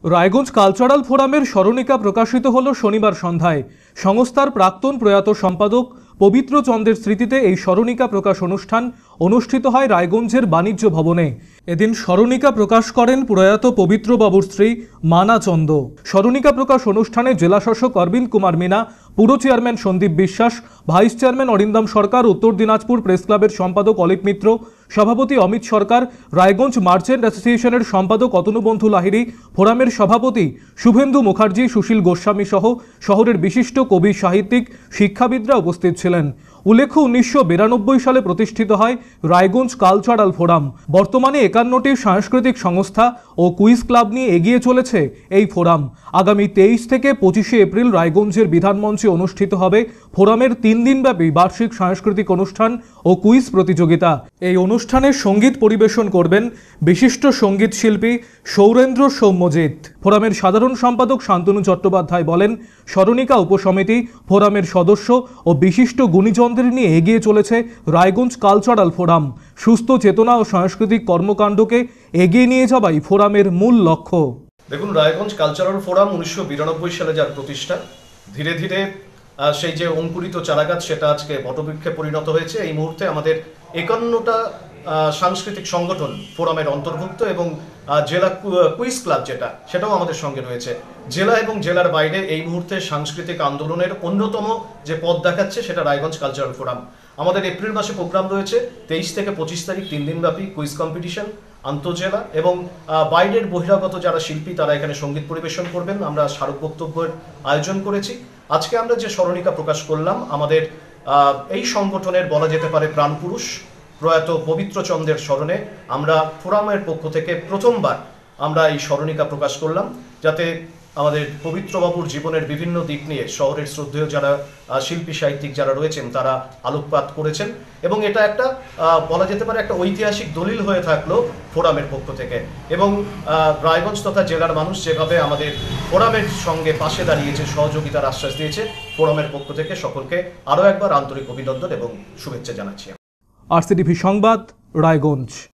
Raiganj cultural ফোরামের স্মরণিকা প্রকাশিত হল শনিবার সন্ধ্যায়। সংস্থার প্রাক্তন প্রয়াত সম্পাদক পবিত্র চন্দ্রের স্মৃতিতে এই স্মরণিকা প্রকাশ অনুষ্ঠান অনুষ্ঠিত হয় রায়গঞ্জের বাণিজ্য ভবনে। এদিন স্মরণিকা প্রকাশ করেন প্রয়াত পবিত্রবাবুর স্ত্রী মানা চন্দ। স্মরণিকা প্রকাশ অনুষ্ঠানে জেলাশাসক অরবিন্দ কুমার মিনা, পুর চেয়ারম্যান সন্দীপ বিশ্বাস, ভাইস চেয়ারম্যান অরিন্দম সরকার, উত্তর দিনাজপুর প্রেস ক্লাবের সম্পাদক অলিক মিত্র, সভাপতি অমিত সরকার, রায়গঞ্জ মার্চেন্ট অ্যাসোসিয়েশনের সম্পাদক অতনুবন্ধু লাহিড়ী, ফোরামের সভাপতি শুভেন্দু মুখার্জি, সুশীল গোস্বামী সহ শহরের বিশিষ্ট কবি, সাহিত্যিক, শিক্ষাবিদরা উপস্থিত ছিলেন। উল্লেখ্য 1992 সালে প্রতিষ্ঠিত হয় রায়গঞ্জ কালচারাল ফোরাম। বর্তমানে 51টি সাংস্কৃতিক সংস্থা ও কুইজ ক্লাব নিয়ে এগিয়ে চলেছে এই ফোরাম। আগামী 23 থেকে 25শে এপ্রিল রায়গঞ্জের বিধানমঞ্চে অনুষ্ঠিত হবে ফোরামের 3 দিনব্যাপী বার্ষিক সাংস্কৃতিক অনুষ্ঠান ও কুইজ প্রতিযোগিতা। এই অনুষ্ঠানে সঙ্গীত পরিবেশন করবেন বিশিষ্ট সঙ্গীত শিল্পী সৌরেন্দ্র সৌম্যজিৎ। ফোরামের সাধারণ সম্পাদক শান্তনু চট্টোপাধ্যায় বলেন, স্মরণিকা উপসমিতি ফোরামের সদস্য ও বিশিষ্ট গুণীজনদের নিয়ে এগিয়ে চলেছে রায়গঞ্জ কালচারাল ফোরাম। সুস্থ চেতনা ও সাংস্কৃতিক কর্মকাণ্ডকে এগিয়ে নিয়ে যাওয়াই ফোরামের মূল লক্ষ্য। দেখুন, রায়গঞ্জ কালচারাল ফোরাম 1992 সালে যার প্রতিষ্ঠা, ধীরে ধীরে সেই যে অঙ্কুরিত চারাগাছ সেটা আজকে বটবৃক্ষে পরিণত হয়েছে। এই মুহূর্তে আমাদের 51টা সাংস্কৃতিক সংগঠন ফোরামের অন্তর্ভুক্ত এবং জেলা কুইজ ক্লাব সেটাও আমাদের সঙ্গে রয়েছে। জেলা এবং জেলার বাইরে এই মুহূর্তে সাংস্কৃতিক আন্দোলনের অন্যতম যে পথ দেখাচ্ছে সেটা রায়গঞ্জ কালচারাল ফোরাম। আমাদের এপ্রিল মাসে প্রোগ্রাম রয়েছে 23 থেকে 25 তারিখ 3 দিনব্যাপী কুইজ কম্পিটিশন, আন্তঃজেলা এবং বাইরের বহিরাগত যারা শিল্পী তারা এখানে সঙ্গীত পরিবেশন করবেন। আমরা স্মারক বক্তব্যের আয়োজন করেছি। আজকে আমরা যে স্মরণিকা প্রকাশ করলাম, আমাদের এই সংগঠনের বলা যেতে পারে প্রাণপুরুষ প্রয়াত পবিত্র চন্দ্রের স্মরণে আমরা ফোরামের পক্ষ থেকে প্রথমবার আমরা এই স্মরণিকা প্রকাশ করলাম, যাতে আমাদের পবিত্রবাবুর জীবনের বিভিন্ন দিক নিয়ে শহরের শ্রদ্ধেয় যারা শিল্পী সাহিত্যিক যারা রয়েছেন তারা আলোকপাত করেছেন এবং এটা একটা বলা যেতে পারে একটা ঐতিহাসিক দলিল হয়ে থাকলো ফোরামের পক্ষ থেকে। এবং রায়গঞ্জ তথা জেলার মানুষ যেভাবে আমাদের ফোরামের সঙ্গে পাশে দাঁড়িয়েছে, সহযোগিতার আশ্বাস দিয়েছে, ফোরামের পক্ষ থেকে সকলকে আরও একবার আন্তরিক অভিনন্দন এবং শুভেচ্ছা জানাচ্ছি। Rctv সংবাদ, রায়গঞ্জ।